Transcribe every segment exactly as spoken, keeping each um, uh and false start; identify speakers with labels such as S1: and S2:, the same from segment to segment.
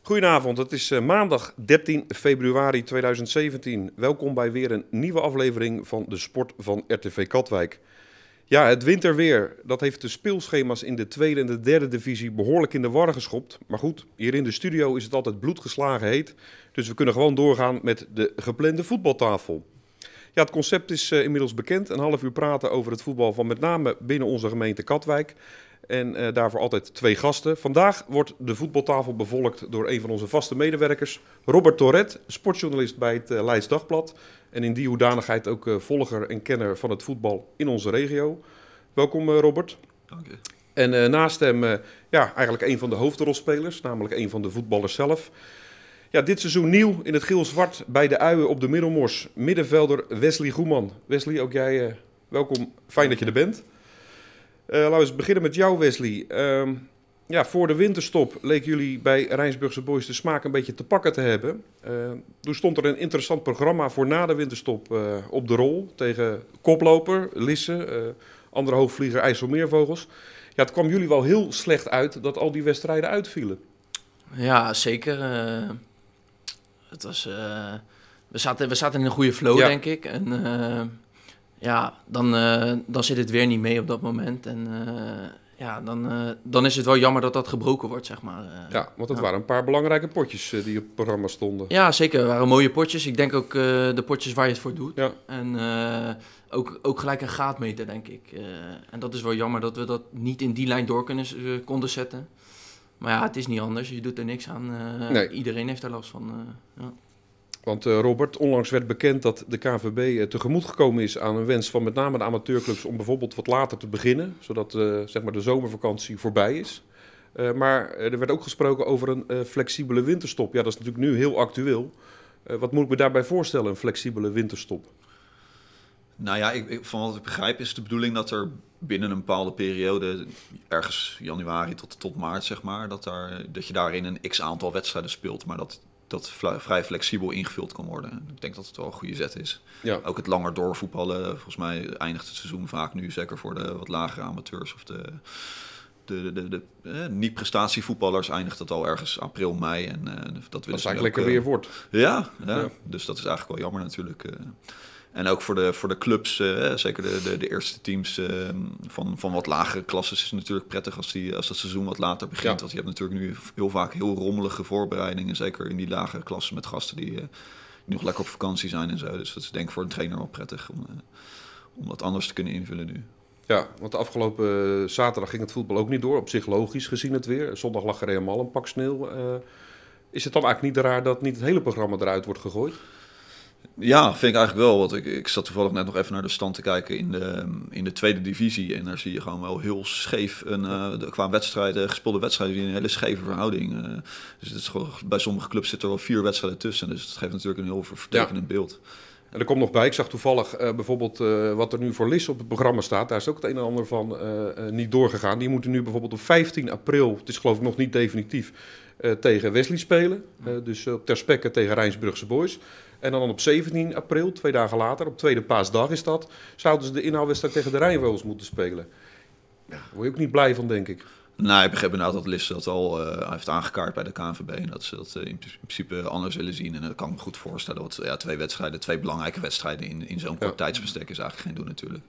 S1: Goedenavond, het is uh, maandag dertien februari tweeduizend zeventien. Welkom bij weer een nieuwe aflevering van de Sport van R T V Katwijk. Ja, het winterweer, dat heeft de speelschema's in de tweede en de derde divisie behoorlijk in de war geschopt. Maar goed, hier in de studio is het altijd bloedgeslagen heet, dus we kunnen gewoon doorgaan met de geplande voetbaltafel. Ja, het concept is uh, inmiddels bekend, een half uur praten over het voetbal van met name binnen onze gemeente Katwijk. En uh, daarvoor altijd twee gasten. Vandaag wordt de voetbaltafel bevolkt door een van onze vaste medewerkers, Robert Toret, sportjournalist bij het uh, Leids Dagblad. En in die hoedanigheid ook uh, volger en kenner van het voetbal in onze regio. Welkom uh, Robert.
S2: Dank je.
S1: En uh, naast hem, uh, ja, eigenlijk een van de hoofdrolspelers, namelijk een van de voetballers zelf. Ja, dit seizoen nieuw in het geel-zwart bij de Uien op de Middelmors. Middenvelder Wesley Goeman. Wesley, ook jij uh, welkom. Fijn dat je er bent. Uh, laten we eens beginnen met jou, Wesley. Uh, ja, voor de winterstop leken jullie bij Rijnsburgse Boys de smaak een beetje te pakken te hebben. Uh, toen stond er een interessant programma voor na de winterstop uh, op de rol tegen koploper, Lisse, uh, andere hoogvlieger IJsselmeervogels. Ja, het kwam jullie wel heel slecht uit dat al die wedstrijden uitvielen.
S3: Ja, zeker. Uh, het was, uh, we, zaten, we zaten in een goede flow, ja. denk ik. En uh, ja, dan, uh, dan zit het weer niet mee op dat moment. En uh, ja, dan, uh, dan is het wel jammer dat dat gebroken wordt, zeg maar. Uh,
S1: ja, want het
S3: ja.
S1: waren een paar belangrijke potjes uh, die op het programma stonden.
S3: Ja, zeker. Het waren mooie potjes. Ik denk ook uh, de potjes waar je het voor doet.
S1: Ja.
S3: En uh, ook, ook gelijk een gaatmeter, denk ik. Uh, en dat is wel jammer dat we dat niet in die lijn door kunnen, uh, konden zetten. Maar ja, het is niet anders. Je doet er niks aan. Uh,
S1: nee.
S3: Iedereen heeft er last van. Uh, ja.
S1: Want uh, Robert, onlangs werd bekend dat de K N V B uh, tegemoet gekomen is aan een wens van met name de amateurclubs om bijvoorbeeld wat later te beginnen, zodat uh, zeg maar de zomervakantie voorbij is. Uh, maar uh, er werd ook gesproken over een uh, flexibele winterstop. Ja, dat is natuurlijk nu heel actueel. Uh, wat moet ik me daarbij voorstellen, een flexibele winterstop?
S2: Nou ja, ik, ik, van wat ik begrijp is de bedoeling dat er binnen een bepaalde periode, ergens januari tot, tot maart zeg maar, dat, daar, dat je daarin een x-aantal wedstrijden speelt, maar dat dat vrij flexibel ingevuld kan worden. Ik denk dat het wel een goede zet is.
S1: Ja.
S2: Ook het langer doorvoetballen, volgens mij eindigt het seizoen vaak nu, zeker voor de wat lagere amateurs of de, de, de, de, de eh, niet-prestatievoetballers eindigt het al ergens april, mei. En, uh, dat
S1: dat is eigenlijk lekker weer wordt.
S2: Ja, ja, ja, dus dat is eigenlijk wel jammer natuurlijk. Uh, En ook voor de, voor de clubs, uh, zeker de, de, de eerste teams uh, van, van wat lagere klasses, is het natuurlijk prettig als, die, als dat seizoen wat later begint. Ja. Want je hebt natuurlijk nu heel vaak heel rommelige voorbereidingen, zeker in die lagere klassen met gasten die, uh, die nog lekker op vakantie zijn en zo. Dus dat is denk ik voor een trainer wel prettig om, uh, om dat anders te kunnen invullen nu.
S1: Ja, want de afgelopen uh, zaterdag ging het voetbal ook niet door, op zich logisch gezien het weer. Zondag lag er helemaal een pak sneeuw. Uh, is het dan eigenlijk niet raar dat niet het hele programma eruit wordt gegooid?
S2: Ja, vind ik eigenlijk wel. Want ik, ik zat toevallig net nog even naar de stand te kijken in de, in de tweede divisie. En daar zie je gewoon wel heel scheef, een, uh, de, qua wedstrijden, gespeelde wedstrijden, een hele scheve verhouding. Uh, dus het is gewoon, bij sommige clubs zitten er wel vier wedstrijden tussen. Dus dat geeft natuurlijk een heel vertekenend ja. beeld.
S1: En er komt nog bij, ik zag toevallig uh, bijvoorbeeld uh, wat er nu voor Lisse op het programma staat. Daar is ook het een en ander van uh, uh, niet doorgegaan. Die moeten nu bijvoorbeeld op vijftien april, het is geloof ik nog niet definitief, uh, tegen Wesley spelen. Uh, dus op uh, Ter Spekke tegen Rijnsburgse Boys. En dan op zeventien april, twee dagen later, op tweede paasdag is dat, zouden ze de inhaalwedstrijd tegen de Rijnvogels moeten spelen. Ja, daar word je ook niet blij van, denk ik.
S2: Nou, ik begreep inderdaad dat Lisse dat al uh, heeft aangekaart bij de K N V B. En dat ze dat uh, in principe anders willen zien. En dat kan ik me goed voorstellen. Want ja, twee wedstrijden, twee belangrijke wedstrijden in, in zo'n kort ja. tijdsbestek is eigenlijk geen doen natuurlijk.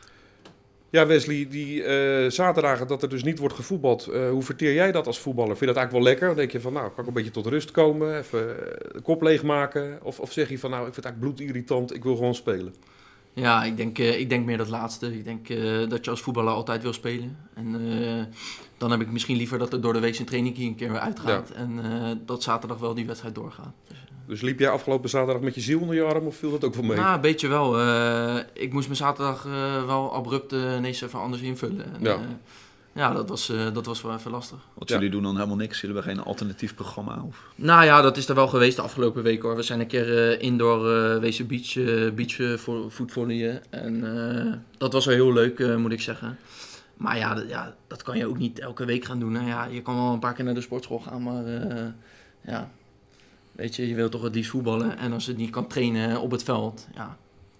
S1: Ja, Wesley, die uh, zaterdagen dat er dus niet wordt gevoetbald, uh, hoe verteer jij dat als voetballer? Vind je dat eigenlijk wel lekker? Dan denk je van, nou, kan ik een beetje tot rust komen, even de kop leegmaken? Of, of zeg je van, nou, ik vind het eigenlijk bloedirritant, ik wil gewoon spelen?
S3: Ja, ik denk, uh, ik denk meer dat laatste. Ik denk uh, dat je als voetballer altijd wil spelen. En uh, dan heb ik misschien liever dat er door de week zijn training een keer weer uitgaat. Ja. En uh, dat zaterdag wel die wedstrijd doorgaat. Dus, uh.
S1: dus liep jij afgelopen zaterdag met je ziel onder je arm of viel dat ook wel mee?
S3: Nou, een beetje wel. Uh, ik moest mijn zaterdag uh, wel abrupt uh, ineens even anders invullen. En,
S1: ja.
S3: Uh, ja, dat was, uh, dat was wel even lastig.
S2: Want
S1: ja.
S2: jullie doen dan helemaal niks? Jullie hebben geen alternatief programma? Of?
S3: Nou ja, dat is er wel geweest de afgelopen week hoor. We zijn een keer uh, indoor uh, wezen beach, uh, beach uh, voetvolleyen. En uh, dat was wel heel leuk, uh, moet ik zeggen. Maar ja, d- ja, dat kan je ook niet elke week gaan doen. Hè. Ja, je kan wel een paar keer naar de sportschool gaan, maar uh, ja, weet je, je wilt toch het liefst voetballen. En als het niet kan trainen op het veld, ja,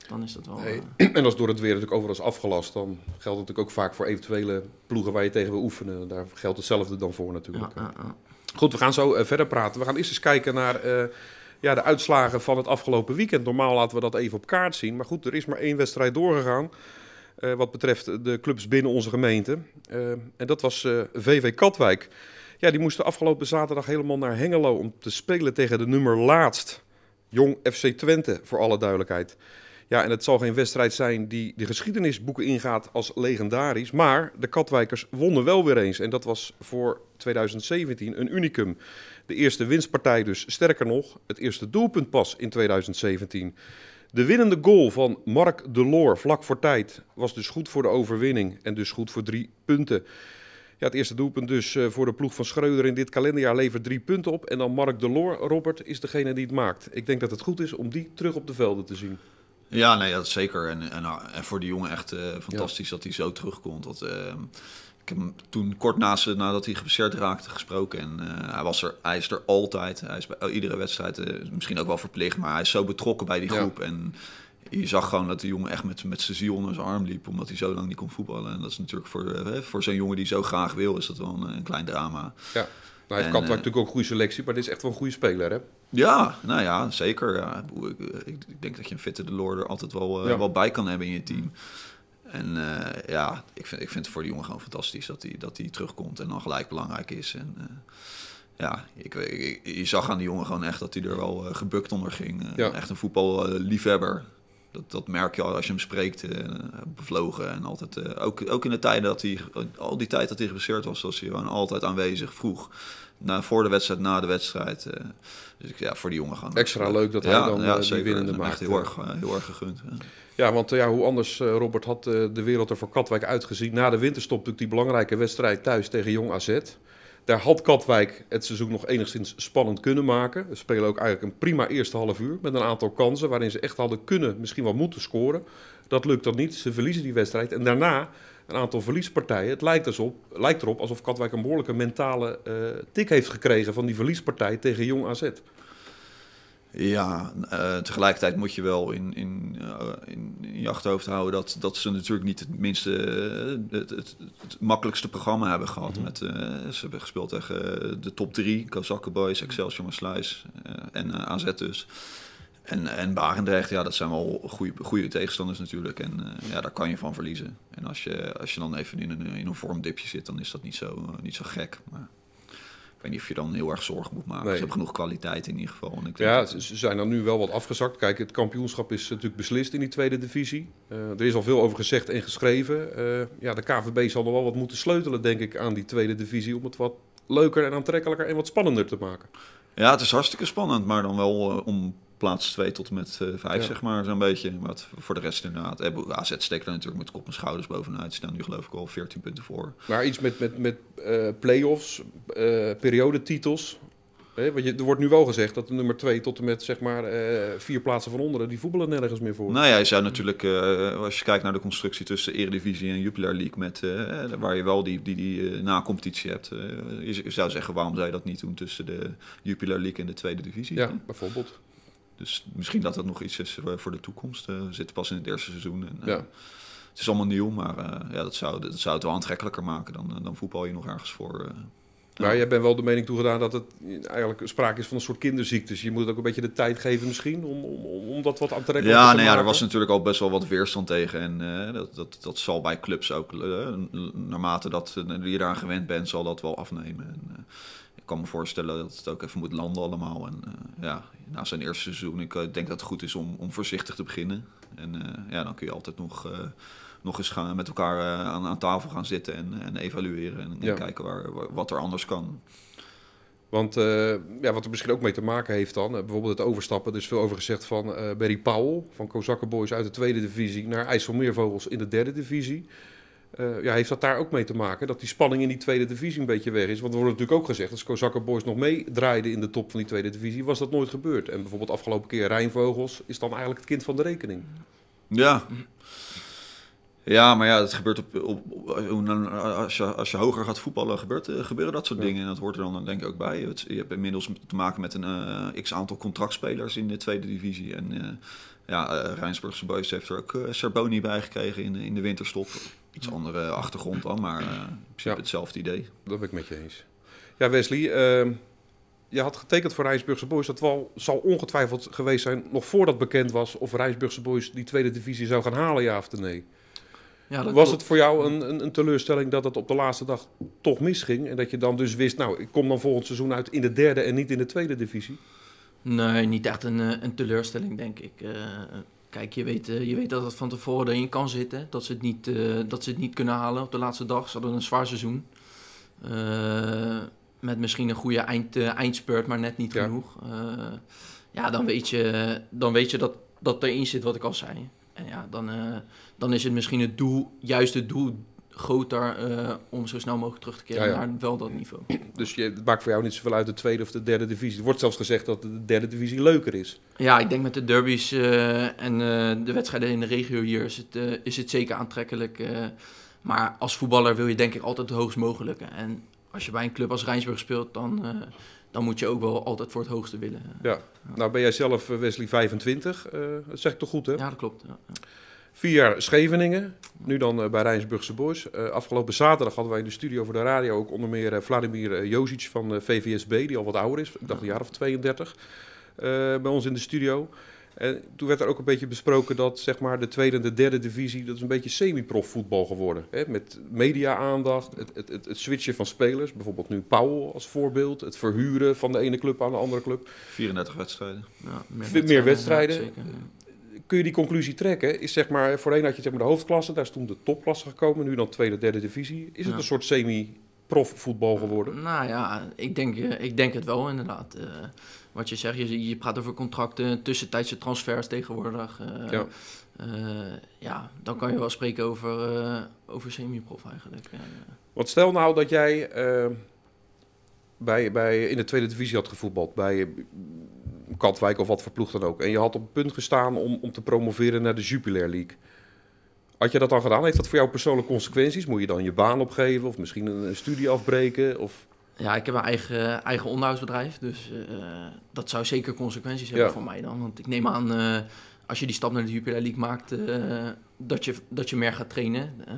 S3: dan is dat wel...
S1: Nee.
S3: Uh...
S1: En als door het weer natuurlijk overal is afgelast, dan geldt het natuurlijk ook vaak voor eventuele ploegen waar je tegen wil oefenen. Daar geldt hetzelfde dan voor natuurlijk.
S3: Ja, uh, uh.
S1: Goed, we gaan zo uh, verder praten. We gaan eerst eens kijken naar uh, ja, de uitslagen van het afgelopen weekend. Normaal laten we dat even op kaart zien. Maar goed, er is maar één wedstrijd doorgegaan. Uh, wat betreft de clubs binnen onze gemeente. Uh, en dat was uh, V V Katwijk. Ja, die moesten afgelopen zaterdag helemaal naar Hengelo om te spelen tegen de nummer laatst. Jong F C Twente, voor alle duidelijkheid. Ja, en het zal geen wedstrijd zijn die de geschiedenisboeken ingaat als legendarisch. Maar de Katwijkers wonnen wel weer eens. En dat was voor tweeduizend zeventien een unicum. De eerste winstpartij dus. Sterker nog, het eerste doelpunt pas in tweeduizend zeventien. De winnende goal van Mark Deloor vlak voor tijd was dus goed voor de overwinning. En dus goed voor drie punten. Ja, het eerste doelpunt dus uh, voor de ploeg van Schreuder in dit kalenderjaar levert drie punten op. En dan Mark Deloor, Robert, is degene die het maakt. Ik denk dat het goed is om die terug op de velden te zien.
S2: Ja, nee, dat is zeker. En, en, en voor die jongen echt uh, fantastisch ja. dat hij zo terugkomt. Dat, uh, ik heb hem toen kort naast, nadat hij geblesseerd raakte gesproken. En uh, hij, was er, hij is er altijd. Hij is bij iedere wedstrijd, uh, misschien ook wel verplicht, maar hij is zo betrokken bij die groep. Ja. En je zag gewoon dat de jongen echt met, met zijn ziel onder zijn arm liep, omdat hij zo lang niet kon voetballen. En dat is natuurlijk voor, uh, voor zo'n jongen die zo graag wil, is dat wel een, een klein drama.
S1: Ja. Nou, hij heeft Katwijk uh, natuurlijk ook een goede selectie, maar dit is echt wel een goede speler, hè?
S2: Ja, nou ja, zeker. Ja. Ik, ik, ik denk dat je een fitte Deloor er altijd wel, uh, ja. wel bij kan hebben in je team. En uh, ja, ik vind, ik vind het voor die jongen gewoon fantastisch dat hij, dat hij terugkomt en dan gelijk belangrijk is. En uh, ja, ik, ik, je zag aan die jongen gewoon echt dat hij er wel uh, gebukt onder ging. Uh, ja. Echt een voetballiefhebber. Dat, dat merk je al als je hem spreekt, uh, bevlogen. En altijd, uh, ook, ook in de tijden dat hij, al die tijd dat hij geblesseerd was, was hij gewoon altijd aanwezig, vroeg. Na, voor de wedstrijd, na de wedstrijd. Uh, dus ik, ja, voor die jongen gaan.
S1: Extra uh, leuk dat hij ja, dan ja, uh, die winnende maakt.
S2: Echt heel erg, uh, heel erg gegund. Ja,
S1: ja want uh, ja, hoe anders, uh, Robert, had uh, de wereld er voor Katwijk uitgezien. Na de winterstop natuurlijk die belangrijke wedstrijd thuis tegen Jong A Z. Daar had Katwijk het seizoen nog enigszins spannend kunnen maken. Ze spelen ook eigenlijk een prima eerste half uur met een aantal kansen waarin ze echt hadden kunnen, misschien wel moeten scoren. Dat lukt dan niet. Ze verliezen die wedstrijd. En daarna een aantal verliespartijen. Het lijkt, alsof, lijkt erop alsof Katwijk een behoorlijke mentale uh, tik heeft gekregen van die verliespartij tegen Jong A Z.
S2: Ja, uh, tegelijkertijd moet je wel in, in, uh, in, in je achterhoofd houden dat, dat ze natuurlijk niet het minste, uh, het, het, het makkelijkste programma hebben gehad. Mm-hmm. Met, uh, ze hebben gespeeld tegen uh, de top drie, Kozakken Boys, Excelsior Maasluis uh, en uh, A Z dus. En, en Barendrecht, ja, dat zijn wel goede, goede tegenstanders natuurlijk. En uh, ja, daar kan je van verliezen. En als je, als je dan even in een, in een vormdipje zit, dan is dat niet zo, uh, niet zo gek. Maar ik weet niet of je dan heel erg zorgen moet maken. Nee. Ze hebben genoeg kwaliteit in ieder geval. En ik
S1: ja,
S2: dat...
S1: ze zijn dan nu wel wat afgezakt. Kijk, het kampioenschap is natuurlijk beslist in die tweede divisie. Uh, er is al veel over gezegd en geschreven. Uh, ja, de K V B zal er wel wat moeten sleutelen, denk ik, aan die tweede divisie. Om het wat leuker en aantrekkelijker en wat spannender te maken.
S2: Ja, het is hartstikke spannend, maar dan wel uh, om plaats twee tot en met uh, vijf, ja. zeg maar, zo'n beetje. Maar het, voor de rest inderdaad. A Z steekt er natuurlijk met kop en schouders bovenuit. Ze staan nu geloof ik al veertien punten voor.
S1: Maar iets met, met, met uh, play-offs, uh, periodetitels. Hè? Want je, er wordt nu wel gezegd dat de nummer twee tot en met zeg maar uh, vier plaatsen van onderen, die voetballen nergens meer voor.
S2: Nou ja, je zou natuurlijk, uh, als je kijkt naar de constructie tussen Eredivisie en Jupiler League, met, uh, waar je wel die, die, die uh, na-competitie hebt. Uh, je, je zou zeggen, waarom zou je dat niet doen tussen de Jupiler League en de tweede divisie?
S1: Ja, bijvoorbeeld.
S2: Dus misschien dat dat nog iets is voor de toekomst. Uh, we zitten pas in het eerste seizoen. En, uh,
S1: ja.
S2: Het is allemaal nieuw, maar uh, ja, dat, zou, dat zou het wel aantrekkelijker maken. Dan, dan voetbal je nog ergens voor. Uh,
S1: maar jij bent wel de mening toegedaan dat het eigenlijk sprake is van een soort kinderziektes. Je moet ook een beetje de tijd geven misschien om, om, om dat wat aantrekkelijker
S2: ja,
S1: te
S2: nee,
S1: maken.
S2: Ja, er was natuurlijk al best wel wat weerstand tegen. En uh, dat, dat, dat zal bij clubs ook, uh, naarmate dat je eraan gewend bent, zal dat wel afnemen. En, uh, ik kan me voorstellen dat het ook even moet landen allemaal. En uh, ja, na zijn eerste seizoen, ik uh, denk dat het goed is om, om voorzichtig te beginnen. En uh, ja, dan kun je altijd nog, uh, nog eens gaan met elkaar uh, aan, aan tafel gaan zitten en, en evalueren. En, en ja. kijken waar, waar, wat er anders kan.
S1: Want uh, ja, wat er misschien ook mee te maken heeft dan, uh, bijvoorbeeld het overstappen, er is veel over gezegd van uh, Barry Powell, van Kozakken Boys uit de tweede divisie naar IJsselmeervogels in de derde divisie. Uh, ja, heeft dat daar ook mee te maken, dat die spanning in die tweede divisie een beetje weg is? Want er wordt natuurlijk ook gezegd, als Kozakken Boys nog meedraaiden in de top van die tweede divisie, was dat nooit gebeurd. En bijvoorbeeld afgelopen keer Rijnvogels is dan eigenlijk het kind van de rekening.
S2: Ja. Ja, maar ja, het gebeurt op, op, op als, je, als je hoger gaat voetballen, gebeurt, gebeuren dat soort ja. dingen. En dat hoort er dan denk ik ook bij. Het, je hebt inmiddels te maken met een uh, x-aantal contractspelers in de tweede divisie. En uh, ja, uh, Rijnsburgse Boys heeft er ook uh, Serboni bij gekregen in, in de winterstop. Iets andere achtergrond dan, maar uh, in principe ja. hetzelfde idee.
S1: Dat ben ik met je eens. Ja, Wesley, uh, je had getekend voor Rijnsburgse Boys. Dat wel, zal ongetwijfeld geweest zijn, nog voordat bekend was of Rijnsburgse Boys die tweede divisie zou gaan halen, ja of nee? Ja, was klopt. Het voor jou een, een, een teleurstelling dat het op de laatste dag toch misging? En dat je dan dus wist, nou, ik kom dan volgend seizoen uit in de derde en niet in de tweede divisie?
S3: Nee, niet echt een, een teleurstelling, denk ik. Uh, kijk, je weet, uh, je weet dat het van tevoren erin kan zitten. Dat ze, het niet, uh, dat ze het niet kunnen halen op de laatste dag. Ze hadden een zwaar seizoen. Uh, met misschien een goede eind, uh, eindspurt, maar net niet ja. genoeg. Uh, ja, dan weet je, dan weet je dat, dat erin zit wat ik al zei. En ja, dan, uh, dan is het misschien het doel, juist het doel groter uh, om zo snel mogelijk terug te keren ja, ja. naar wel dat niveau.
S1: Dus je, het maakt voor jou niet zoveel uit de tweede of de derde divisie. Er wordt zelfs gezegd dat de derde divisie leuker is.
S3: Ja, ik denk met de derbies uh, en uh, de wedstrijden in de regio hier is het, uh, is het zeker aantrekkelijk. Uh, maar als voetballer wil je denk ik altijd het hoogst mogelijke. En als je bij een club als Rijnsburg speelt, dan... Uh, dan moet je ook wel altijd voor het hoogste willen.
S1: Ja, nou ben jij zelf, Wesley, vijfentwintig. Uh, dat zeg ik toch goed, hè?
S3: Ja, dat klopt. Ja.
S1: Vier jaar Scheveningen, nu dan uh, bij Rijnsburgse Boys. Uh, afgelopen zaterdag hadden wij in de studio voor de radio ook onder meer uh, Vladimir uh, Jozic van uh, V V S B, die al wat ouder is. Ik dacht een jaar of tweeëndertig, uh, bij ons in de studio. En toen werd er ook een beetje besproken dat zeg maar, de tweede en de derde divisie, dat is een beetje semi-prof voetbal geworden. Hè? Met media-aandacht, het, het, het, het switchen van spelers, bijvoorbeeld nu Powell als voorbeeld, het verhuren van de ene club aan de andere club.
S2: vierendertig wedstrijden.
S3: Ja, meer
S1: wedstrijden. Meer wedstrijden. Ja, zeker, ja. Kun je die conclusie trekken? Is zeg maar, voorheen had je zeg maar, de hoofdklasse, daar is toen de topklasse gekomen, nu dan tweede, derde divisie. Is het ja. een soort semi-prof voetbal geworden?
S3: Nou ja, ik denk, ik denk het wel inderdaad. Uh, Wat je zegt, je, je praat over contracten, tussentijdse transfers tegenwoordig. Uh, ja. Uh, ja, dan kan je wel spreken over, uh, over semi-prof eigenlijk. Ja, ja.
S1: Want stel nou dat jij uh, bij, bij, in de tweede divisie had gevoetbald, bij Katwijk of wat voor ploeg dan ook. En je had op het punt gestaan om, om te promoveren naar de Jupiler League. Had je dat dan gedaan? Heeft dat voor jou persoonlijke consequenties? Moet je dan je baan opgeven of misschien een, een studie afbreken? Of...
S3: Ja, ik heb een eigen, eigen onderhoudsbedrijf, dus uh, dat zou zeker consequenties hebben ja. voor mij dan. Want ik neem aan, uh, als je die stap naar de Jupiler League maakt, uh, dat, je, dat je meer gaat trainen, uh,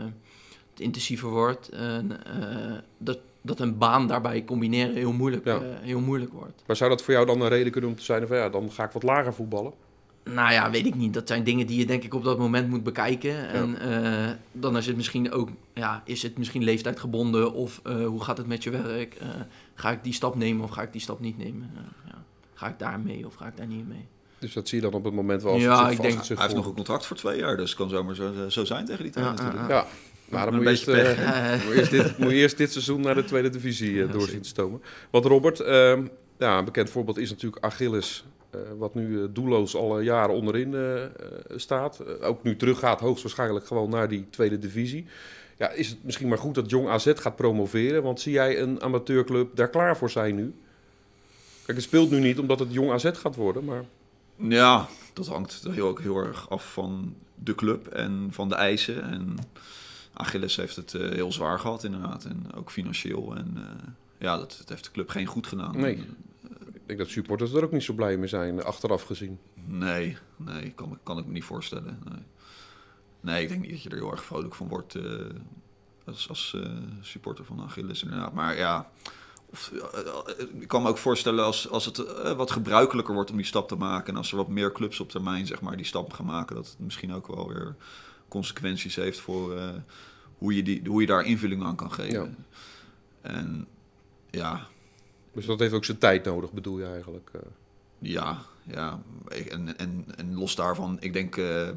S3: het intensiever wordt, uh, uh, dat, dat een baan daarbij combineren heel moeilijk, ja. uh, heel moeilijk wordt.
S1: Maar zou dat voor jou dan een reden kunnen om te zijn van ja, dan ga ik wat lager voetballen?
S3: Nou ja, weet ik niet. Dat zijn dingen die je denk ik op dat moment moet bekijken. Ja. En uh, dan is het misschien ook, ja, is het misschien leeftijdgebonden of uh, hoe gaat het met je werk? Uh, ga ik die stap nemen of ga ik die stap niet nemen? Uh, ja. Ga ik daar mee of ga ik daar niet mee?
S1: Dus dat zie je dan op het moment wel als
S3: ja,
S1: het
S3: ik denk,
S2: Hij heeft nog een contract voor twee jaar, dus het kan zomaar zo, zo zijn tegen die tijd
S1: ja,
S2: natuurlijk.
S1: Ja, maar dan moet je, eerst, uh, moet, je eerst dit, moet je eerst dit seizoen naar de tweede divisie uh, ja, door zien te stomen. Want Robert, uh, ja, een bekend voorbeeld is natuurlijk Achilles. Uh, wat nu uh, doelloos alle jaren onderin uh, uh, staat. Uh, ook nu teruggaat hoogstwaarschijnlijk gewoon naar die tweede divisie. Ja, is het misschien maar goed dat Jong A Z gaat promoveren? Want zie jij een amateurclub daar klaar voor zijn nu? Kijk, het speelt nu niet omdat het Jong A Z gaat worden, maar...
S2: Ja, dat hangt heel, heel erg af van de club en van de eisen. En Achilles heeft het uh, heel zwaar gehad inderdaad. En ook financieel. En uh, ja, dat, dat heeft de club geen goed gedaan.
S1: Nee. Ik denk dat supporters er ook niet zo blij mee zijn, achteraf gezien.
S2: Nee, nee, kan, kan ik me niet voorstellen. Nee. nee, ik denk niet dat je er heel erg vrolijk van wordt uh, als, als uh, supporter van Achilles inderdaad. Maar ja, of, uh, ik kan me ook voorstellen als, als het uh, wat gebruikelijker wordt om die stap te maken. En als er wat meer clubs op termijn zeg maar, die stap gaan maken, dat het misschien ook wel weer consequenties heeft voor uh, hoe, je die, hoe je daar invulling aan kan geven. Ja. En ja...
S1: Dus dat heeft ook zijn tijd nodig, bedoel je eigenlijk? Uh...
S2: Ja, ja. En, en, en los daarvan, ik denk... Uh,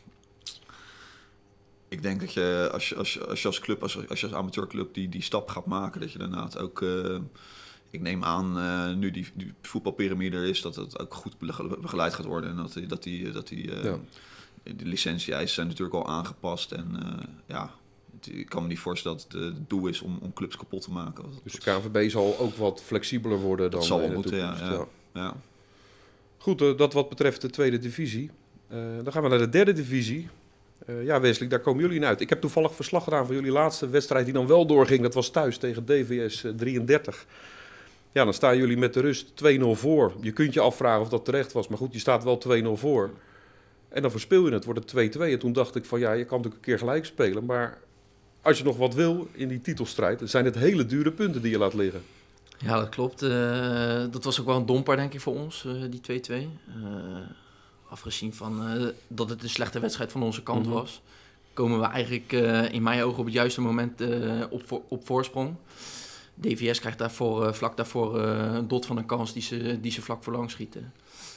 S2: ik denk dat je als je als, je, als, je als club, als, als je als amateurclub die, die stap gaat maken... dat je daarna ook... Uh, ik neem aan, uh, nu die, die voetbalpyramide er is... dat het ook goed begeleid gaat worden. En dat die, dat die, dat die, uh, ja. de licentie-eisen zijn natuurlijk al aangepast. En uh, ja... Ik kan me niet voorstellen dat het doel is om, om clubs kapot te maken.
S1: Dus de K N V B zal ook wat flexibeler worden dan
S2: dat zal
S1: in de
S2: moeten,
S1: toekomst.
S2: Ja, ja. Ja.
S1: Goed, uh, dat wat betreft de tweede divisie. Uh, dan gaan we naar de derde divisie. Uh, ja, Wesley, daar komen jullie in uit. Ik heb toevallig verslag gedaan van jullie laatste wedstrijd die dan wel doorging. Dat was thuis tegen D V S uh, drieëndertig. Ja, dan staan jullie met de rust twee nul voor. Je kunt je afvragen of dat terecht was, maar goed, je staat wel twee nul voor. En dan verspil je het, wordt het twee twee. En toen dacht ik van ja, je kan natuurlijk een keer gelijk spelen. Maar als je nog wat wil in die titelstrijd, dan zijn het hele dure punten die je laat liggen.
S3: Ja, dat klopt. Uh, dat was ook wel een domper, denk ik, voor ons, uh, die twee twee. Uh, afgezien van uh, dat het een slechte wedstrijd van onze kant mm-hmm. was, komen we eigenlijk uh, in mijn ogen op het juiste moment uh, op, vo- op voorsprong. D V S krijgt daarvoor, uh, vlak daarvoor uh, een dot van een kans die ze, die ze vlak voorlang schieten.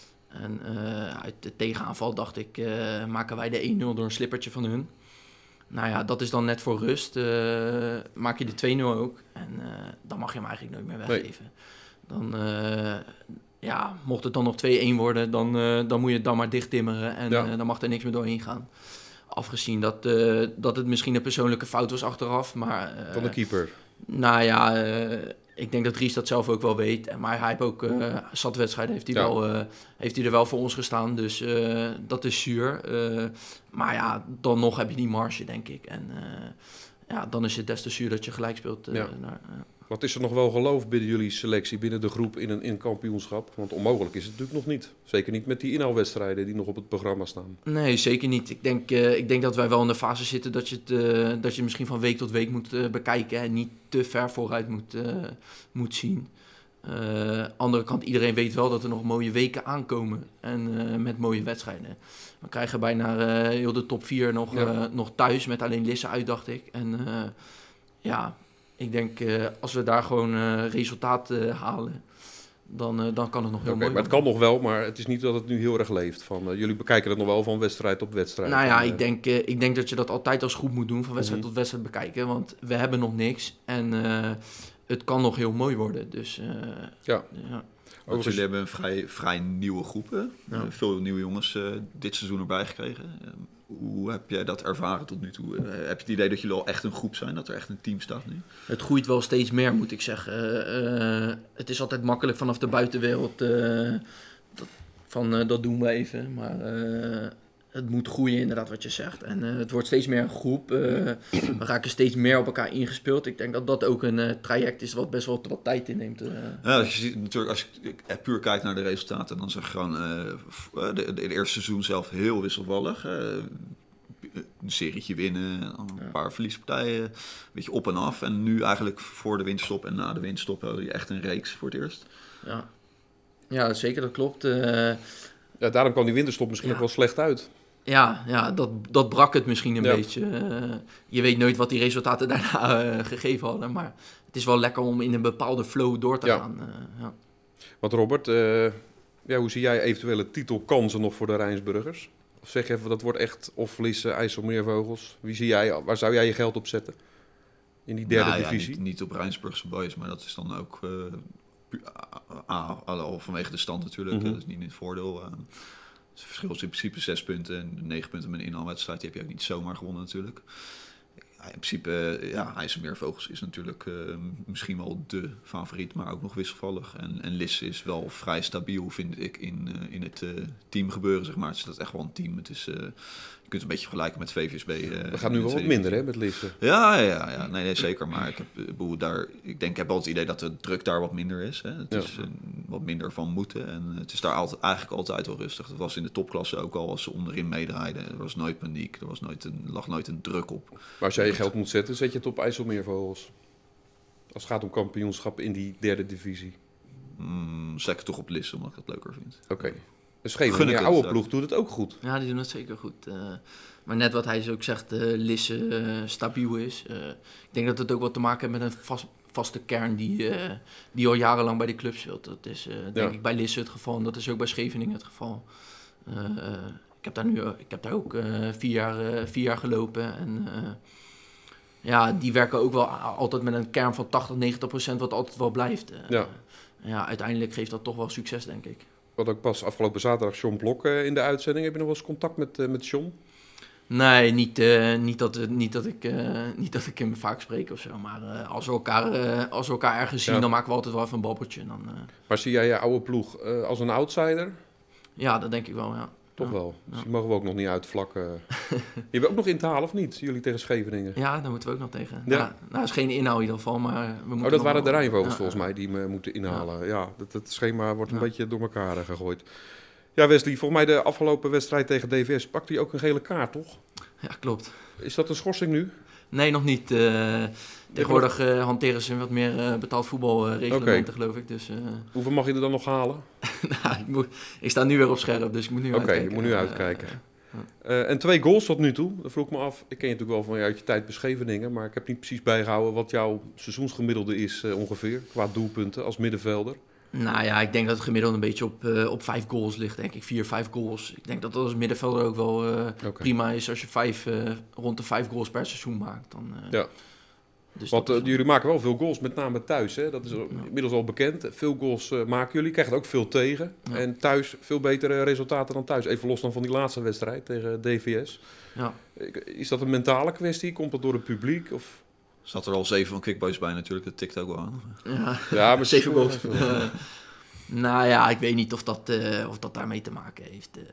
S3: En uh, uit de tegenaanval dacht ik, uh, maken wij de één nul door een slippertje van hun. Nou ja, dat is dan net voor rust. Uh, maak je de twee nul ook. En uh, dan mag je hem eigenlijk nooit meer weggeven. Nee. Dan, uh, ja, mocht het dan nog twee-een worden, dan, uh, dan moet je het dan maar dicht timmeren. En ja. uh, dan mag er niks meer doorheen gaan. Afgezien dat, uh, dat het misschien een persoonlijke fout was achteraf. Maar, uh,
S1: van de keeper?
S3: Nou ja, uh, ik denk dat Ries dat zelf ook wel weet. Maar hij heeft ook uh, zat wedstrijden, heeft hij, ja. wel, uh, heeft hij er wel voor ons gestaan. Dus uh, dat is zuur. Uh, maar ja, dan nog heb je die marge, denk ik. En uh, ja, dan is het des te zuur dat je gelijk speelt. Uh,
S1: ja.
S3: naar, uh.
S1: Wat is er nog wel geloof binnen jullie selectie, binnen de groep in een in kampioenschap? Want onmogelijk is het natuurlijk nog niet. Zeker niet met die inhaalwedstrijden die nog op het programma staan.
S3: Nee, zeker niet. Ik denk, uh, ik denk dat wij wel in de fase zitten dat je het, uh, dat je misschien van week tot week moet uh, bekijken en niet te ver vooruit moet, uh, moet zien. Uh, andere kant, iedereen weet wel dat er nog mooie weken aankomen en uh, met mooie wedstrijden. We krijgen bijna uh, heel de top vier nog, ja. uh, nog thuis met alleen Lisse uit, dacht ik. En uh, ja... Ik denk, uh, als we daar gewoon uh, resultaat uh, halen, dan, uh, dan kan het nog heel
S1: okay,
S3: mooi
S1: maar het kan nog wel, maar het is niet dat het nu heel erg leeft. Van, uh, jullie bekijken het nog wel van wedstrijd op wedstrijd.
S3: Nou ja,
S1: en, uh...
S3: ik, denk, uh, ik denk dat je dat altijd als groep moet doen, van wedstrijd mm-hmm. tot wedstrijd bekijken. Want we hebben nog niks en uh, het kan nog heel mooi worden. Dus, uh,
S1: ja.
S3: ja.
S2: Want jullie hebben een vrij, vrij nieuwe groepen. Ja. Uh, veel nieuwe jongens uh, dit seizoen erbij gekregen. Uh, Hoe heb jij dat ervaren tot nu toe? Uh, heb je het idee dat jullie al echt een groep zijn? Dat er echt een team staat nu?
S3: Het groeit wel steeds meer, moet ik zeggen. Uh, uh, het is altijd makkelijk vanaf de buitenwereld. Uh, dat, van uh, dat doen we even. Maar uh, het moet groeien inderdaad wat je zegt. En uh, het wordt steeds meer een groep. Uh, we raken steeds meer op elkaar ingespeeld. Ik denk dat dat ook een uh, traject is wat best wel wat tijd inneemt. Uh.
S2: Ja, als je ziet, natuurlijk, als je puur kijkt naar de resultaten, dan zeg je gewoon uh, de, de eerste seizoen zelf heel wisselvallig. Uh, een serietje winnen, een ja. paar verliespartijen, een beetje op en af. En nu eigenlijk voor de winterstop en na de winterstop hadden je echt een reeks voor het eerst.
S3: Ja, ja zeker, dat klopt. Uh,
S1: ja, daarom kwam die winterstop misschien ja. ook wel slecht uit.
S3: Ja, ja dat, dat brak het misschien een ja. beetje. Uh, je weet nooit wat die resultaten daarna uh, gegeven hadden. Maar het is wel lekker om in een bepaalde flow door te ja. gaan. Uh, ja.
S1: Want Robert, uh, ja, hoe zie jij eventuele titelkansen nog voor de Rijnsburgers? Of zeg je even, dat wordt echt of Lisse, IJsselmeervogels. Wie zie jij, waar zou jij je geld op zetten? In die derde
S2: nou,
S1: divisie?
S2: Ja, niet, niet op Rijnsburgse boys, maar dat is dan ook uh, uh, al vanwege de stand natuurlijk. Mm-hmm. Dat is niet in het voordeel. Uh, het verschil is in principe zes punten en negen punten met een inhaalwedstrijd. Die heb je ook niet zomaar gewonnen natuurlijk. Ja, in principe, uh, ja, IJsselmeervogels is natuurlijk uh, misschien wel de favoriet, maar ook nog wisselvallig. En, en Lisse is wel vrij stabiel, vind ik, in, uh, in het uh, teamgebeuren, zeg maar. Het is dat echt wel een team. Het is, uh, je kunt het een beetje vergelijken met V V S B. Uh,
S1: We gaan nu wel wat minder, hè, met Lisse.
S2: Ja, ja, ja. Nee, nee, zeker. Maar ik, heb, uh, daar, ik denk, ik heb wel het idee dat de druk daar wat minder is. Hè. Het ja. is uh, wat minder van moeten. En het is daar altijd, eigenlijk altijd wel rustig. Dat was in de topklasse ook al, als ze onderin meedraaiden. Er was nooit paniek, er was nooit een, lag nooit een druk op.
S1: Maar als jij je geld moet zetten, zet je het op IJsselmeervogels? Als het gaat om kampioenschap in die derde divisie.
S2: Mm, zet ik toch op Lisse, omdat ik dat leuker vind.
S1: Oké. Okay. Dus geen je oude ploeg doet het ook goed.
S3: Ja, die doen het zeker goed. Uh, maar net wat hij ook zegt, uh, Lisse uh, stabiel is. Uh, ik denk dat het ook wat te maken heeft met een vast, vaste kern die, uh, die al jarenlang bij de club speelt. Dat is uh, denk ja. ik bij Lisse het geval en dat is ook bij Scheveningen het geval. Uh, uh, ik heb daar nu ik heb daar ook uh, vier, jaar, uh, vier jaar gelopen en... Uh, Ja, die werken ook wel altijd met een kern van tachtig, negentig procent wat altijd wel blijft. Uh,
S1: ja.
S3: ja, uiteindelijk geeft dat toch wel succes, denk ik.
S1: Wat ook pas afgelopen zaterdag John Blok uh, in de uitzending. Heb je nog wel eens contact met, uh, met John?
S3: Nee, niet, uh, niet, dat, niet, dat ik, uh, niet dat ik hem vaak spreek of zo. Maar uh, als, we elkaar, uh, als we elkaar ergens zien, ja. dan maken we altijd wel even een babbeltje. Dan, uh...
S1: Maar zie jij je oude ploeg uh, als een outsider?
S3: Ja, dat denk ik wel, ja.
S1: Toch
S3: Ja.
S1: wel. Dus
S3: Ja.
S1: die mogen we ook nog niet uitvlakken. Je bent ook nog in te halen of niet? Jullie tegen Scheveningen.
S3: Ja, daar moeten we ook nog tegen.
S1: Ja.
S3: Ja. Nou, is geen inhoud in ieder geval, maar we moeten
S1: Oh, dat
S3: nog
S1: waren de
S3: wel-
S1: Rijnvogels
S3: Ja,
S1: volgens
S3: ja.
S1: mij die me moeten inhalen. Ja, dat, het schema wordt een
S3: Ja.
S1: beetje door elkaar eh, gegooid. Ja, Wesley, volgens mij de afgelopen wedstrijd tegen D V S pakte hij ook een gele kaart, toch?
S3: Ja, klopt.
S1: Is dat een schorsing nu?
S3: Nee, nog niet. Uh, tegenwoordig uh, hanteren ze wat meer uh, betaald voetbalreglementen, uh, geloof ik. Dus, uh,
S1: hoeveel mag je er dan nog halen?
S3: nou, ik, moet, ik sta nu weer op scherp, dus ik moet nu
S1: Oké,
S3: uitkijken.
S1: je moet nu uitkijken.
S3: Uh,
S1: uh, en twee goals tot nu toe. Dat vroeg ik me af. Ik ken je natuurlijk wel van uit je tijd bij Scheveningen, maar ik heb niet precies bijgehouden wat jouw seizoensgemiddelde is uh, ongeveer, qua doelpunten als middenvelder.
S3: Nou ja, ik denk dat het gemiddeld een beetje op, uh, op vijf goals ligt, denk ik. Vier, vijf goals. Ik denk dat dat als middenvelder ook wel uh, okay. prima is als je vijf, uh, rond de vijf goals per seizoen maakt. Dan, uh,
S1: ja. Dus Want uh, jullie maken wel veel goals, met name thuis. Hè? Dat is ja. inmiddels al bekend. Veel goals uh, maken jullie, krijgen er ook veel tegen. Ja. En thuis veel betere resultaten dan thuis. Even los dan van die laatste wedstrijd tegen D V S.
S3: Ja.
S1: Is dat een mentale kwestie? Komt dat door het publiek? Of...
S2: Zat er al zeven van Quick Boys bij natuurlijk, dat tikt ook wel aan.
S3: Ja,
S1: ja maar
S3: zeven goals. uh, nou ja, ik weet niet of dat, uh, of dat daarmee te maken heeft. Uh,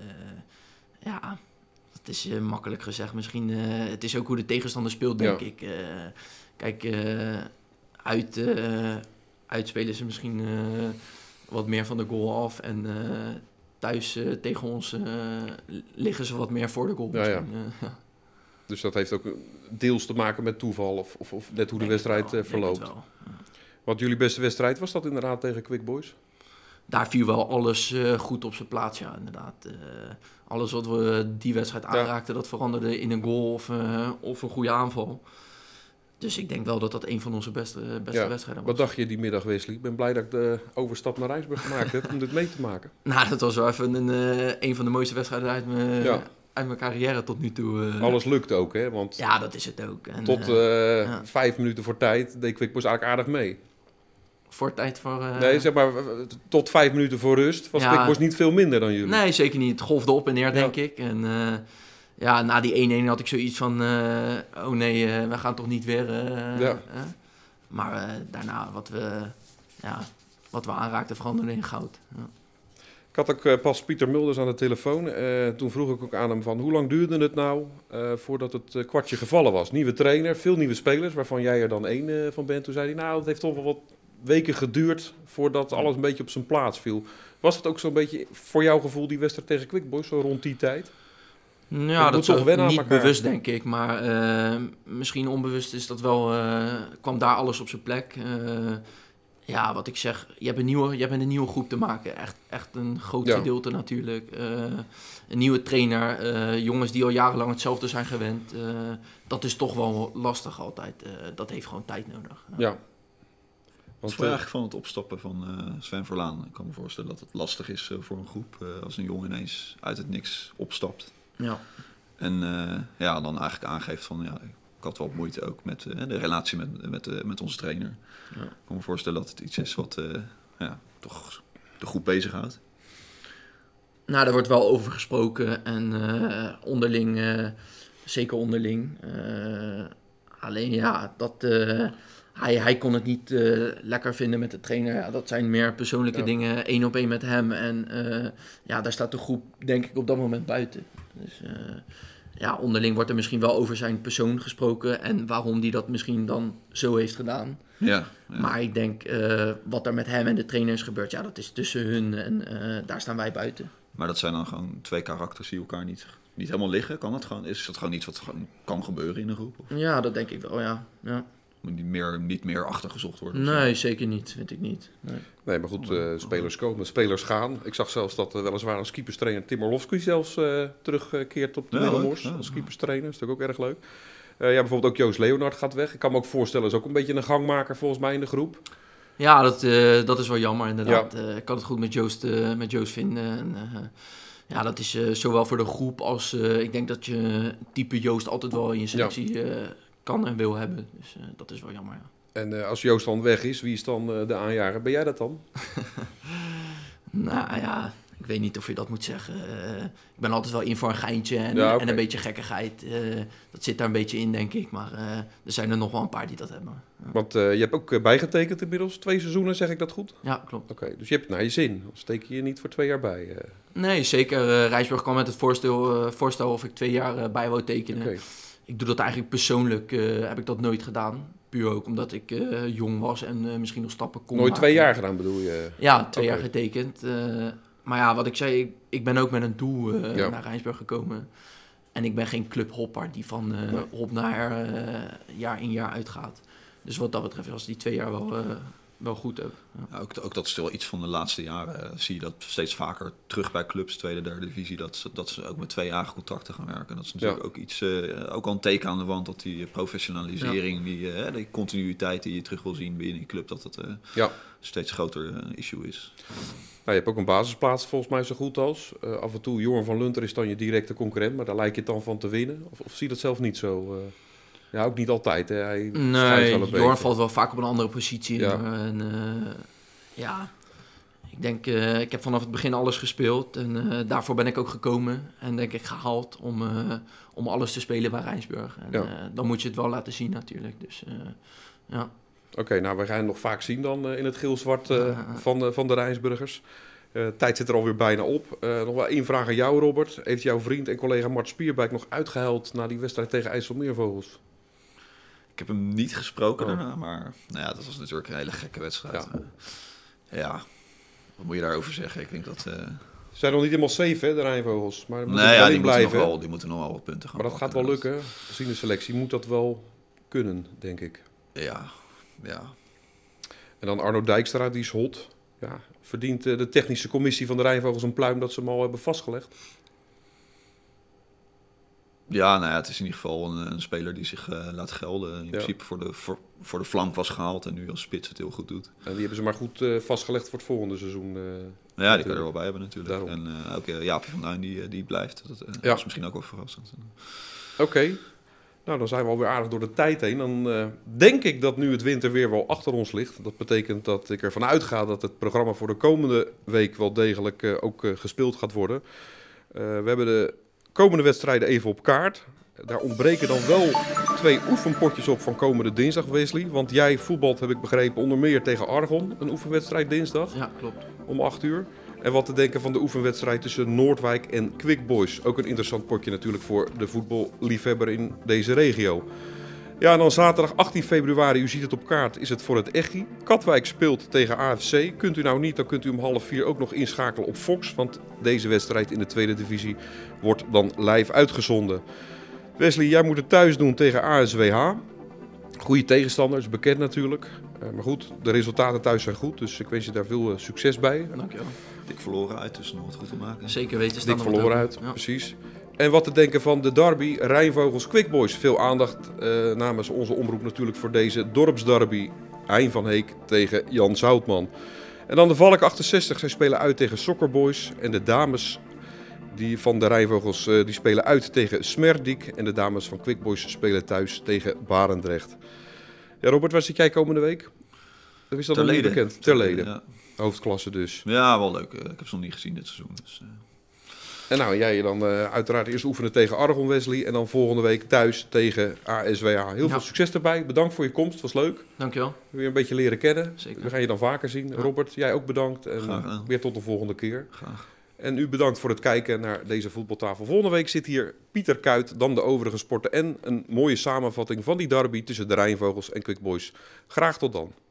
S3: ja, het is uh, makkelijk gezegd. Misschien, uh, het is ook hoe de tegenstander speelt, denk ja. ik. Uh, kijk, uh, uit, uh, uitspelen ze misschien uh, wat meer van de goal af. En uh, thuis uh, tegen ons uh, liggen ze wat meer voor de goal.
S1: Ja, ja.
S3: Uh, ja.
S1: Dus dat heeft ook deels te maken met toeval of, of, of net hoe de wedstrijd
S3: wel,
S1: uh, verloopt.
S3: Ja.
S1: Wat jullie beste wedstrijd was dat inderdaad tegen Quick Boys?
S3: Daar viel wel alles uh, goed op zijn plaats, ja, inderdaad. Uh, alles wat we die wedstrijd aanraakten, ja. dat veranderde in een goal of, uh, of een goede aanval. Dus ik denk wel dat dat een van onze beste, beste
S1: ja.
S3: wedstrijden was.
S1: Wat dacht je die middag, Wesley? Ik ben blij dat ik de overstap naar Rijnsburg gemaakt heb om dit mee te maken.
S3: Nou, dat was wel even een, uh, een van de mooiste wedstrijden uit mijn... Ja. uit mijn carrière tot nu toe. Uh...
S1: Alles lukt ook, hè? Want
S3: ja, dat is het ook. En,
S1: tot uh, uh, ja. vijf minuten voor tijd deed Quick Boys eigenlijk aardig mee.
S3: Voor tijd voor... Uh...
S1: Nee, zeg maar, tot vijf minuten voor rust was ja. Quick Boys niet veel minder dan jullie.
S3: Nee, zeker niet. Het golfde op en neer, denk ja. ik. En uh, ja, na die één-één had ik zoiets van... Uh, oh nee, uh, we gaan toch niet weer... Uh, ja. uh? Maar uh, daarna, wat we, ja, wat we aanraakten, veranderde in goud. Ja.
S1: Ik had ook uh, pas Pieter Mulders aan de telefoon. Uh, toen vroeg ik ook aan hem van hoe lang duurde het nou uh, voordat het uh, kwartje gevallen was? Nieuwe trainer, veel nieuwe spelers, waarvan jij er dan één uh, van bent. Toen zei hij, nou, het heeft toch wel wat weken geduurd voordat alles een beetje op zijn plaats viel. Was het ook zo'n beetje voor jouw gevoel die wedstrijd tegen Quick Boys, zo rond die tijd?
S3: Ja, dat is niet bewust, denk ik. Maar uh, misschien onbewust is dat wel, uh, kwam daar alles op zijn plek. Uh, Ja, wat ik zeg, je hebt een nieuwe, je hebt een nieuwe groep te maken. Echt, echt een groot ja. gedeelte natuurlijk. Uh, een nieuwe trainer, uh, jongens die al jarenlang hetzelfde zijn gewend. Uh, dat is toch wel lastig altijd. Uh, dat heeft gewoon tijd nodig.
S1: Ja. ja.
S2: Wat vond je eigenlijk van het opstappen van uh, Sven Verlaan? Ik kan me voorstellen dat het lastig is uh, voor een groep uh, als een jongen ineens uit het niks opstapt.
S3: Ja.
S2: En uh, ja, dan eigenlijk aangeeft van... ja. Ik had wel moeite ook met uh, de relatie met, met, uh, met onze trainer. Ja. Ik kan me voorstellen dat het iets is wat uh, ja, toch de groep bezighoudt.
S3: Nou, daar wordt wel over gesproken. En uh, onderling, uh, zeker onderling. Uh, alleen ja, dat, uh, hij, hij kon het niet uh, lekker vinden met de trainer. Ja, dat zijn meer persoonlijke ja. dingen, één op één met hem. En uh, ja, daar staat de groep denk ik op dat moment buiten. Dus... Uh, Ja, onderling wordt er misschien wel over zijn persoon gesproken en waarom die dat misschien dan zo heeft gedaan.
S2: Ja, ja.
S3: Maar ik denk, uh, wat er met hem en de trainer is gebeurd, ja, dat is tussen hun en uh, daar staan wij buiten.
S2: Maar dat zijn dan gewoon twee karakters die elkaar niet, niet helemaal liggen? Kan dat gewoon, is dat gewoon iets wat gewoon kan gebeuren in een groep? Of?
S3: Ja, dat denk ik wel, ja. ja.
S2: Moet niet meer, niet meer achtergezocht worden?
S3: Nee, zeker niet, vind ik niet. Nee,
S1: nee maar goed, uh, spelers komen, spelers gaan. Ik zag zelfs dat uh, weliswaar als keeperstrainer Tim Orlovski zelfs uh, terugkeert op de ja, Middelmors. Ja, als keeperstrainer, is natuurlijk ook erg leuk. Uh, ja, bijvoorbeeld ook Joost Leonard gaat weg. Ik kan me ook voorstellen, is ook een beetje een gangmaker volgens mij in de groep.
S3: Ja, dat, uh, dat is wel jammer inderdaad. Ja. Uh, ik kan het goed met Joost, uh, met Joost vinden. En, uh, ja, dat is uh, zowel voor de groep als... Uh, ik denk dat je type Joost altijd wel in je selectie ja. uh, kan en wil hebben. Dus uh, dat is wel jammer, ja.
S1: En uh, als Joost dan weg is, wie is dan uh, de aanjager? Ben jij dat dan?
S3: Nou ja, ik ik weet niet of je dat moet zeggen. Uh, ik ben altijd wel in voor een geintje en,
S1: ja, okay.
S3: en een beetje gekkigheid. Uh, dat zit daar een beetje in, denk ik. Maar uh, er zijn er nog wel een paar die dat hebben. Ja.
S1: Want uh, je hebt ook bijgetekend inmiddels, twee seizoenen, zeg ik dat goed?
S3: Ja, klopt.
S1: Oké, okay, dus je hebt het naar je zin. Dan steek je je niet voor twee jaar bij. Uh.
S3: Nee, zeker. Uh, Rijnsburg kwam met het voorstel, uh, voorstel of ik twee jaar uh, bij wou tekenen. Okay. Ik doe dat eigenlijk persoonlijk, uh, heb ik dat nooit gedaan. Puur ook omdat ik uh, jong was en uh, misschien nog stappen kon
S1: Nooit
S3: maken.
S1: twee jaar gedaan bedoel je?
S3: Ja, twee okay. jaar getekend. Uh, maar ja, wat ik zei, ik, ik ben ook met een doel uh, ja. naar Rijnsburg gekomen. En ik ben geen clubhopper die van uh, ja. hop naar uh, jaar in jaar uitgaat. Dus wat dat betreft was die twee jaar wel, uh, wel goed ook. Ja.
S2: Ja, ook, ook dat is wel iets van de laatste jaren. Uh, zie je dat steeds vaker terug bij clubs, tweede, derde divisie. Dat ze, dat ze ook met tweejarige contracten gaan werken. Dat is natuurlijk ja. ook iets, uh, ook al een teken aan de wand dat die professionalisering, ja. die, uh, die continuïteit die je terug wil zien binnen die club, dat dat uh, ja. steeds groter uh, issue is.
S1: Nou, je hebt ook een basisplaats volgens mij zo goed als. Uh, af en toe, Joran van Lunter is dan je directe concurrent, maar daar lijkt je het dan van te winnen. Of, of zie je dat zelf niet zo? Uh, ja, ook niet altijd. Hè? Hij
S3: nee, Joran valt wel vaak op een andere positie. Ja, en, uh, ja. ik denk, uh, ik heb vanaf het begin alles gespeeld en uh, daarvoor ben ik ook gekomen. En denk ik gehaald om, uh, om alles te spelen bij Rijnsburg. En ja. uh, dan moet je het wel laten zien natuurlijk. Dus uh, ja.
S1: Oké, okay, nou we gaan het nog vaak zien dan uh, in het geel-zwart uh, uh, van, uh, van de Rijnsburgers. Uh, tijd zit er alweer bijna op. Uh, nog wel één vraag aan jou, Robert. Heeft jouw vriend en collega Mart Spierbijk nog uitgehuild na die wedstrijd tegen IJsselmeervogels?
S2: Ik heb hem niet gesproken oh. daarna, maar nou ja, dat was natuurlijk een hele gekke wedstrijd. Ja, uh, ja. Wat moet je daarover zeggen? Ik denk dat... Uh...
S1: Ze zijn nog niet helemaal safe, hè, de Rijnvogels. Maar
S2: nee, ja, die, blijven, moeten nog wel, die moeten nog wel wat punten gaan
S1: Maar dat
S2: pakken,
S1: gaat wel lukken. Gezien de selectie moet dat wel kunnen, denk ik.
S2: Ja, ja.
S1: En dan Arno Dijkstra, die is hot. Ja, verdient de technische commissie van de Rijnvogels een pluim dat ze hem al hebben vastgelegd?
S2: Ja, nou ja, het is in ieder geval een, een speler die zich uh, laat gelden. In ja. principe voor de, voor, voor de flank was gehaald en nu als spits het heel goed doet.
S1: En die hebben ze maar goed uh, vastgelegd voor het volgende seizoen. Uh,
S2: ja, die kan er wel bij hebben natuurlijk. Daarom. En uh, ook uh, Jaapie van Duin, die, die blijft. Dat uh, ja. is misschien ook wel verrassend.
S1: Oké. Okay. Nou, dan zijn we alweer aardig door de tijd heen. Dan uh, denk ik dat nu het winterweer wel achter ons ligt. Dat betekent dat ik ervan uitga dat het programma voor de komende week wel degelijk uh, ook uh, gespeeld gaat worden. Uh, we hebben de komende wedstrijden even op kaart. Daar ontbreken dan wel twee oefenpotjes op van komende dinsdag, Wesley. Want jij voetbalt, heb ik begrepen, onder meer tegen Argon. Een oefenwedstrijd dinsdag.
S3: Ja, klopt.
S1: Om acht uur. En wat te denken van de oefenwedstrijd tussen Noordwijk en Quick Boys. Ook een interessant potje natuurlijk voor de voetballiefhebber in deze regio. Ja, en dan zaterdag achttien februari, u ziet het op kaart, is het voor het Echi. Katwijk speelt tegen A F C. Kunt u nou niet, dan kunt u om half vier ook nog inschakelen op Fox. Want deze wedstrijd in de tweede divisie wordt dan live uitgezonden. Wesley, jij moet het thuis doen tegen A S W H. Goede tegenstanders, bekend natuurlijk. Uh, maar goed, de resultaten thuis zijn goed. Dus ik wens je daar veel uh, succes bij.
S3: Dankjewel.
S2: Dik verloren uit, dus nog wat goed te maken.
S3: Zeker weten. Dik
S1: verloren uit, ja. Precies. En wat te denken van de derby Rijnvogels Quick Boys. Veel aandacht uh, namens onze omroep natuurlijk voor deze dorpsderby. Hein van Heek tegen Jan Zoutman. En dan de Valk achtenzestig. Zij spelen uit tegen Soccer Boys. En de dames die van de Rijnvogels uh, die spelen uit tegen Smerdik. En de dames van Quick Boys spelen thuis tegen Barendrecht. Ja, Robert, waar zit jij komende week? Dat is dat nog niet bekend. Terlede. Ja. Hoofdklasse dus.
S2: Ja, wel leuk. Ik heb ze nog niet gezien dit seizoen. Dus, uh...
S1: En nou, jij dan uh, uiteraard eerst oefenen tegen Argon, Wesley. En dan volgende week thuis tegen A S W H. Heel ja. veel succes erbij. Bedankt voor je komst. Was leuk.
S3: Dankjewel.
S1: Weer een beetje leren kennen.
S3: Zeker.
S1: We gaan je dan vaker zien. Ja. Robert, jij ook bedankt. En
S2: Graag,
S1: weer tot de volgende keer.
S2: Graag.
S1: En u bedankt voor het kijken naar deze voetbaltafel. Volgende week zit hier Pieter Kuit, dan de overige sporten. En een mooie samenvatting van die derby tussen de Rijnvogels en Quick Boys. Graag tot dan.